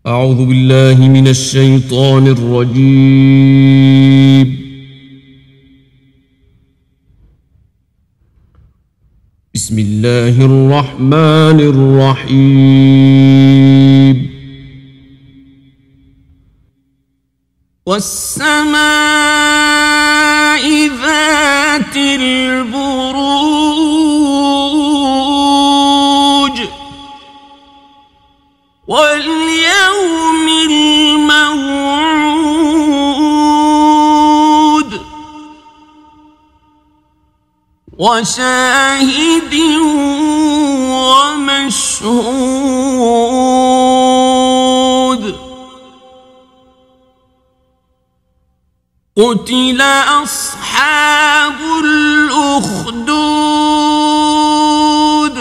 أعوذ بالله من الشيطان الرجيم. بسم الله الرحمن الرحيم. والسماء ذات البروج واليوم الموعود وشاهد ومشهود. قتل أصحاب الأخدود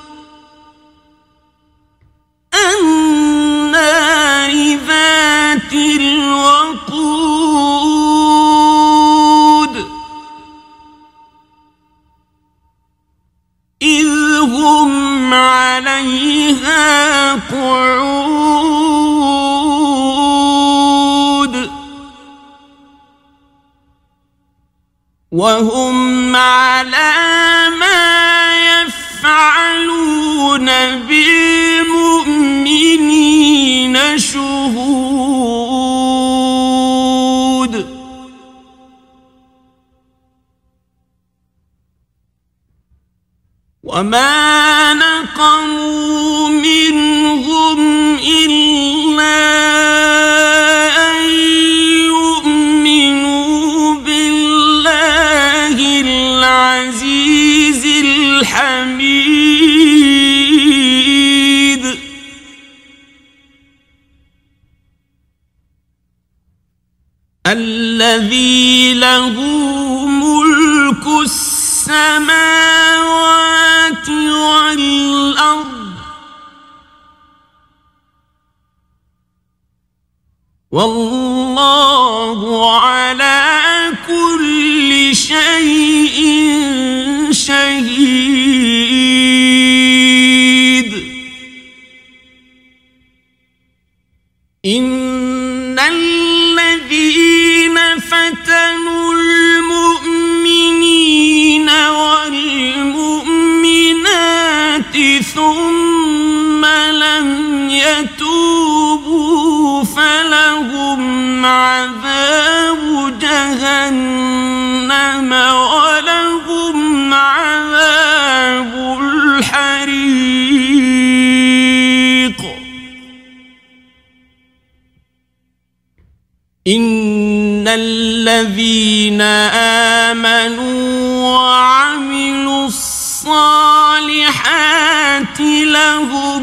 النار ذات الوقود إذ هم عليها قعود وهم على ما يفعلون بالمؤمنين شهود. وما نقموا منهم إلا أن يؤمنوا بالله العزيز الحميد الذي له ملك السماوات والأرض والله على كل شيء شهيد. إن الذين فتنوا المؤمنين والمؤمنات ثم لم يتوبوا فلهم عذاب جهنم ولهم عذاب الحريق. إن الذين آمنوا وعملوا الصالحات لهم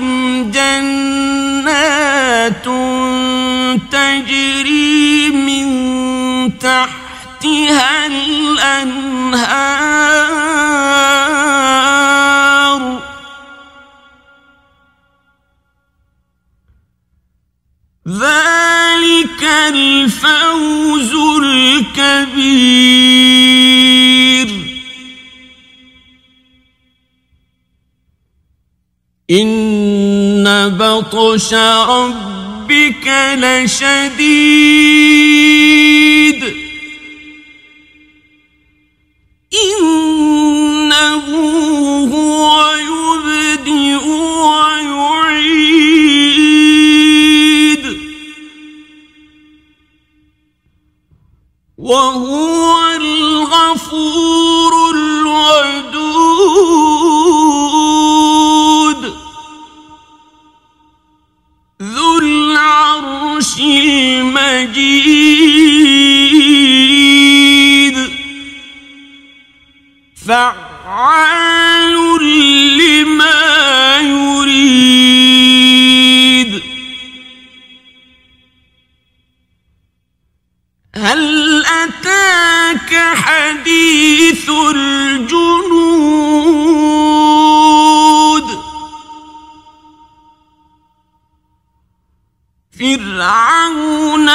جنات تجري من تحتها الأنهار ذلك الفوز الكبير. إن بطش ربك لشديد إنه هو يبدئ ويعيد وهو الغفور الودود ذو العرش المجيد فعال لما يريد. هل أتاك حديث الجنود فرعون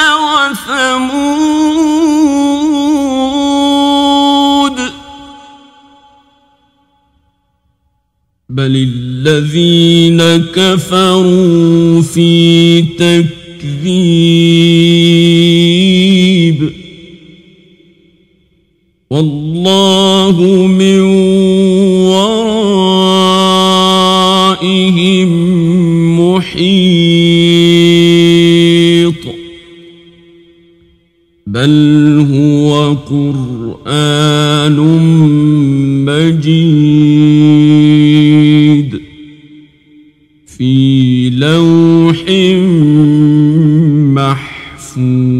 وثمود بل الذين كفروا في تكذيب والله من ورائهم محيط بل هو قرآن مجيد في لوح محفوظ